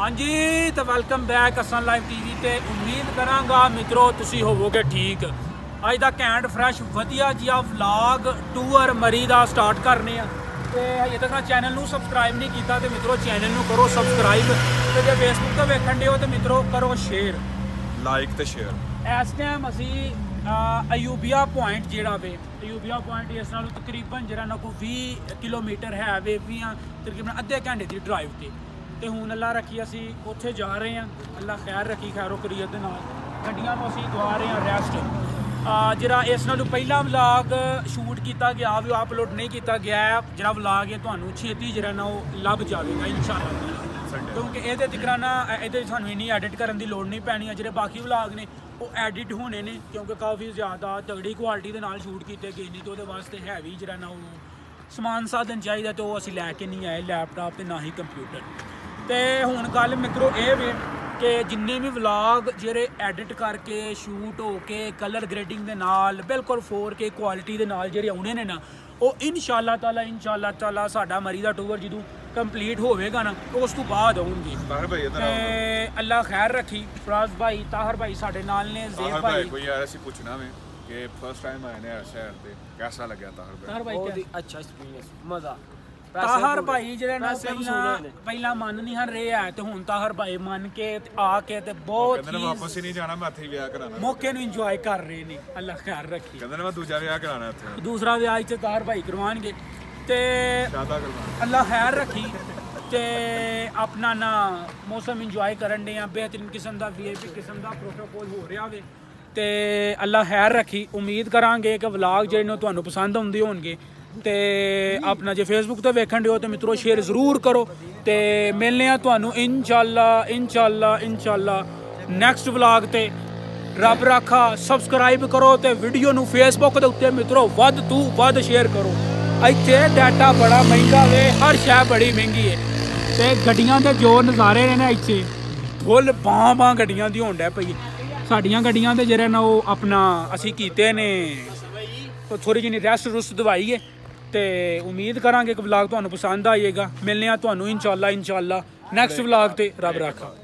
हाँ जी तो वेलकम बैक असन लाइव टीवी ते उम्मीद करांगा मित्रों तुसी होवोगे ठीक। अज दा कैंट फ्रैश वधिया जिहा व्लॉग टूर मरी दा स्टार्ट करने ते अजे तक चैनल नू सबसक्राइब नहीं कीता ते मित्रों चैनल नू करो सबसक्राइब ते जे फेसबुक ते वेखण दे हो ते मित्रों करो शेयर लाइक ते शेयर। इस टाइम असी अयूबिया पॉइंट जिहड़ा वे अयूबिया पॉइंट इस नालों तकरीबन जिहड़ा ना कोई 20 किलोमीटर है वे तकरीबन अद्धे घंटे की ड्राइव ते हुण अल्लाह रखी असी उत्थे जा रहे हैं। अल्लाह खैर रखी खैरो करीयत दे नाल गड्डियां नूं असी दवा रहे हैं रैस्ट। जिहड़ा इस नालों पहला व्लॉग शूट किया गया वो अपलोड नहीं किया गया है। जिहड़ा व्लॉग है तुहानूं छेती जिहड़ा ना वो लभ जाएगा इंशाअल्लाह, क्योंकि ये तकरा ना ये सानूं इन्नी एडिट करने की लोड़ नहीं पैनी है। जिहड़े बाकी व्लॉग ने वो एडिट होने ने क्योंकि काफ़ी ज़्यादा तगड़ी क्वालिटी के नाल शूट किए गए नहीं, तो वो वास्ते हैवी जिहड़ा ना वो समान साधन चाहिए तो असीं लैके नहीं आए लैपटॉप ते ना ही कंप्यूटर। तो हुण गल मित्रों ये वे कि जिन्ने भी व्लॉग जेरे एडिट करके शूट हो के कलर ग्रेडिंग के नाल बिल्कुल 4K क्वालिटी के नाल जेरे आने ने ना वो इंशाअल्लाह ताला साडा मरी दा टूर जदों कंप्लीट होवेगा ना तो उस तो बाद आउणगे। अल्लाह खैर रखी। फराज भाई ताहर भाई साडे नाल ने, ज़ेब भाई कोई यार ऐसी पूछना में कि फर्स्ट टाइम आए ने शहर पे कैसा लगा ताहर भाई? बहुत ही अच्छा एक्सपीरियंस, मजा। ताहर भाई जिहड़े ना पहला मन नहीं हन रहे है तो हुण ताहर भाई मन के आके ते बहुत ही वापस ही नहीं जाना, मैं इत्थे विआह कराना मौके नूं इंजॉय कर रहे ने। अल्लाह खैर रखी। कहंदे ने मैं दूजा विआह कराना इत्थे, दूसरा विआह इत्थे ताहर भाई करवाणगे ते अल्लाह खैर रखी ते अपना ना मौसम इंजॉय करन दे। बेहतरीन किस्म का VIP किस्म का प्रोटोकॉल हो रहा वे ते अल्लाह खैर रखी। उम्मीद करांगे कि व्लॉग जिहड़े ने तुहानूं पसंद आउंदे होणगे ते अपना जे फेसबुक ते वेखण दिओ तो मित्रों शेयर जरूर करो ते मिलने आ तुहानूं इंशाअल्लाह नैक्सट व्लॉग ते। रब राखा। सबसक्राइब करो ते वीडियो नूं फेसबुक दे उत्ते मित्रों वध तू वध शेयर करो। इत्थे डाटा बड़ा महंगा वे, हर शै बड़ी महंगी है ते गड्डियां दे जो नज़ारे ने ना इत्थे फुल बां गड्डियां दी होण डै पई। साडियां गड्डियां दे जेह्ड़े ना ओह् अपना असीं कीते ने थोड़ी जी रैस्ट रुस्ट दवाई है तो उम्मीद करांगे कि व्लॉग तुहानूं पसंद आएगा। मिलने आ तुहानूं इंशाअल्लाह नैक्सट व्लॉग ते। रब राखा।